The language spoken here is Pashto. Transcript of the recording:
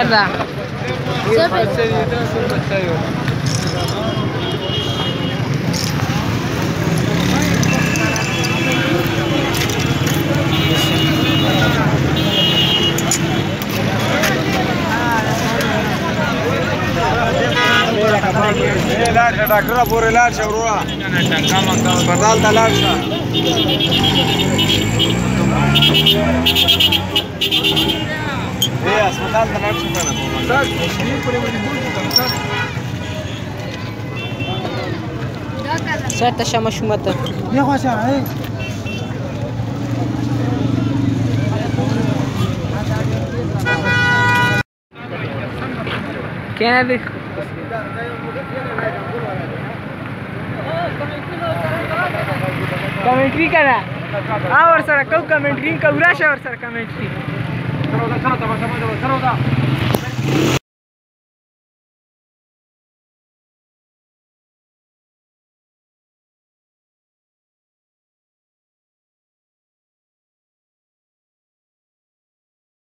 ده لاړ شه ډاکټره پورې لاړ شه وروره هسپتال ته لاړ شه هسپتال ته لاړ شه کنه چېرته شه ماشومه ته دېخوا شه کېنه دی کمنټري کنه ورسره کو کمنټري کو راشه ورسره کمنټري